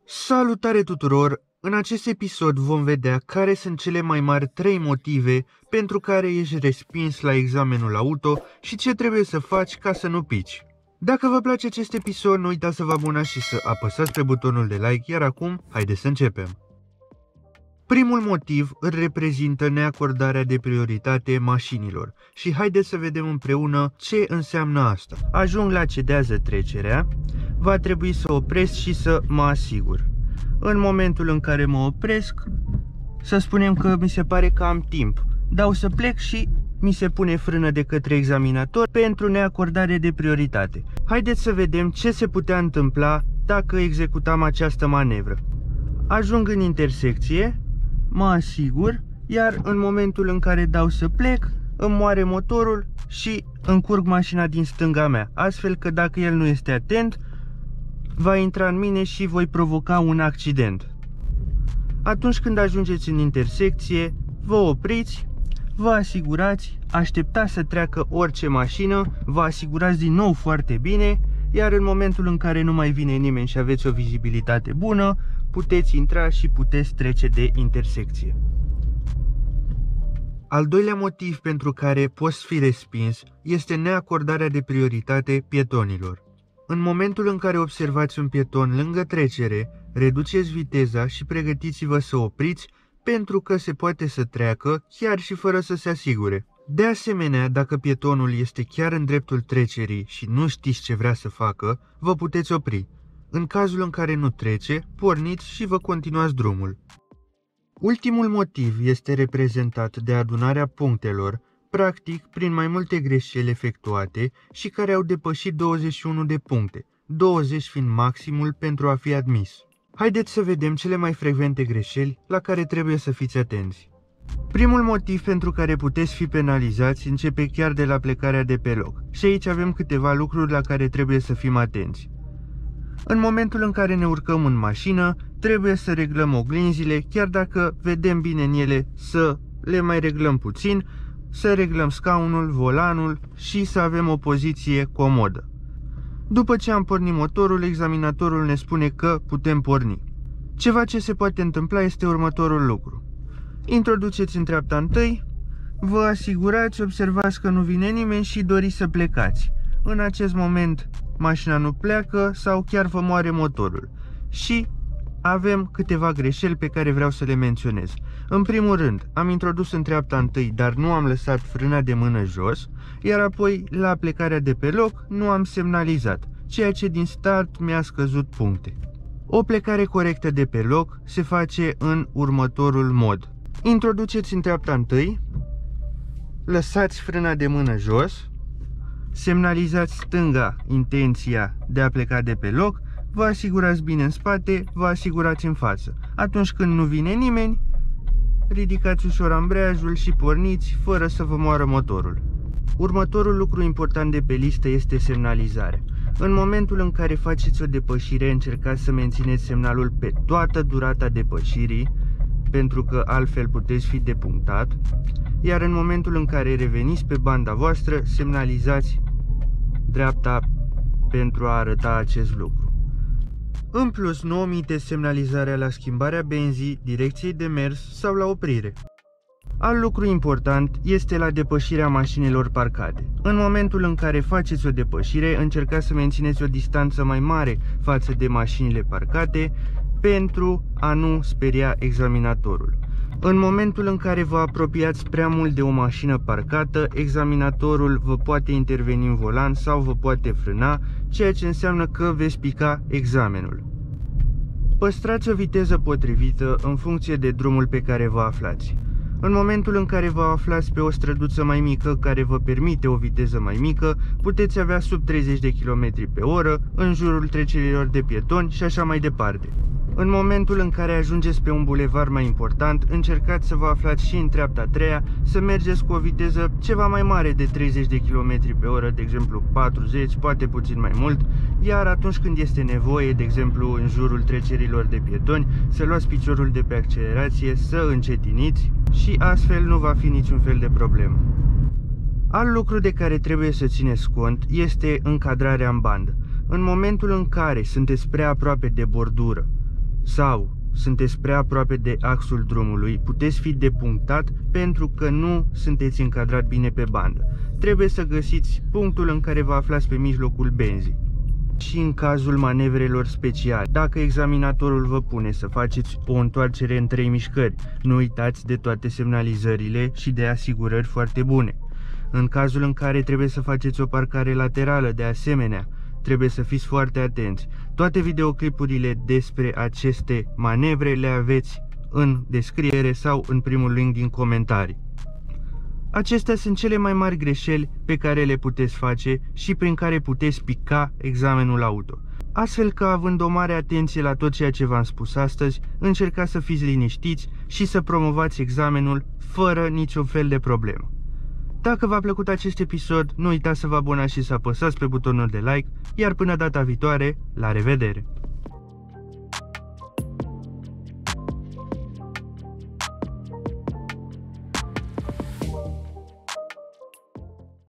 Salutare tuturor! În acest episod vom vedea care sunt cele mai mari 3 motive pentru care ești respins la examenul auto și ce trebuie să faci ca să nu pici. Dacă vă place acest episod, nu uitați să vă abonați și să apăsați pe butonul de like, iar acum, haideți să începem! Primul motiv îl reprezintă neacordarea de prioritate mașinilor și haideți să vedem împreună ce înseamnă asta. Ajung la cedează trecerea, va trebui să opresc și să mă asigur. În momentul în care mă opresc, să spunem că mi se pare că am timp, dau să plec și mi se pune frână de către examinator pentru neacordare de prioritate. Haideți să vedem ce se putea întâmpla dacă executam această manevră. Ajung în intersecție, mă asigur, iar în momentul în care dau să plec, îmi moare motorul și încurc mașina din stânga mea, astfel că dacă el nu este atent, va intra în mine și voi provoca un accident. Atunci când ajungeți în intersecție, vă opriți, vă asigurați, așteptați să treacă orice mașină, vă asigurați din nou foarte bine, iar în momentul în care nu mai vine nimeni și aveți o vizibilitate bună, puteți intra și puteți trece de intersecție. Al doilea motiv pentru care poți fi respins este neacordarea de prioritate pietonilor. În momentul în care observați un pieton lângă trecere, reduceți viteza și pregătiți-vă să opriți pentru că se poate să treacă chiar și fără să se asigure. De asemenea, dacă pietonul este chiar în dreptul trecerii și nu știți ce vrea să facă, vă puteți opri. În cazul în care nu trece, porniți și vă continuați drumul. Ultimul motiv este reprezentat de adunarea punctelor, practic prin mai multe greșeli efectuate și care au depășit 21 de puncte, 20 fiind maximul pentru a fi admis. Haideți să vedem cele mai frecvente greșeli la care trebuie să fiți atenți. Primul motiv pentru care puteți fi penalizați începe chiar de la plecarea de pe loc și aici avem câteva lucruri la care trebuie să fim atenți. În momentul în care ne urcăm în mașină, trebuie să reglăm oglinzile, chiar dacă vedem bine în ele, să le mai reglăm puțin, să reglăm scaunul, volanul și să avem o poziție comodă. După ce am pornit motorul, examinatorul ne spune că putem porni. Ceva ce se poate întâmpla este următorul lucru. Introduceți în treapta întâi, vă asigurați, observați că nu vine nimeni și doriți să plecați. În acest moment mașina nu pleacă sau chiar vă moare motorul. Și avem câteva greșeli pe care vreau să le menționez. În primul rând, am introdus în treapta întâi, dar nu am lăsat frâna de mână jos, iar apoi, la plecarea de pe loc, nu am semnalizat, ceea ce din start mi-a scăzut puncte. O plecare corectă de pe loc se face în următorul mod. Introduceți în treapta întâi, lăsați frâna de mână jos, semnalizați stânga intenția de a pleca de pe loc, vă asigurați bine în spate, vă asigurați în față. Atunci când nu vine nimeni, ridicați ușor ambreiajul și porniți fără să vă moară motorul. Următorul lucru important de pe listă este semnalizarea. În momentul în care faceți o depășire, încercați să mențineți semnalul pe toată durata depășirii, pentru că altfel puteți fi depunctat, iar în momentul în care reveniți pe banda voastră, semnalizați dreapta pentru a arăta acest lucru. În plus, nu omiteți semnalizarea la schimbarea benzii, direcției de mers sau la oprire. Alt lucru important este la depășirea mașinilor parcate. În momentul în care faceți o depășire, încercați să mențineți o distanță mai mare față de mașinile parcate pentru a nu speria examinatorul. În momentul în care vă apropiați prea mult de o mașină parcată, examinatorul vă poate interveni în volan sau vă poate frâna, ceea ce înseamnă că veți pica examenul. Păstrați o viteză potrivită în funcție de drumul pe care vă aflați. În momentul în care vă aflați pe o străduță mai mică care vă permite o viteză mai mică, puteți avea sub 30 de km pe oră în jurul trecerilor de pietoni și așa mai departe. În momentul în care ajungeți pe un bulevard mai important, încercați să vă aflați și în treapta a treia, să mergeți cu o viteză ceva mai mare de 30 de km pe oră, de exemplu 40, poate puțin mai mult, iar atunci când este nevoie, de exemplu în jurul trecerilor de pietoni, să luați piciorul de pe accelerație, să încetiniți și astfel nu va fi niciun fel de problemă. Alt lucru de care trebuie să țineți cont este încadrarea în bandă. În momentul în care sunteți prea aproape de bordură sau sunteți prea aproape de axul drumului, puteți fi depunctat pentru că nu sunteți încadrat bine pe bandă. Trebuie să găsiți punctul în care vă aflați pe mijlocul benzii. Și în cazul manevrelor speciale, dacă examinatorul vă pune să faceți o întoarcere în 3 mișcări, nu uitați de toate semnalizările și de asigurări foarte bune. În cazul în care trebuie să faceți o parcare laterală, de asemenea, trebuie să fiți foarte atenți. Toate videoclipurile despre aceste manevre le aveți în descriere sau în primul link din comentarii. Acestea sunt cele mai mari greșeli pe care le puteți face și prin care puteți pica examenul auto. Astfel că, având o mare atenție la tot ceea ce v-am spus astăzi, încercați să fiți liniștiți și să promovați examenul fără niciun fel de problemă. Dacă v-a plăcut acest episod, nu uitați să vă abonați și să apăsați pe butonul de like, iar până data viitoare, la revedere!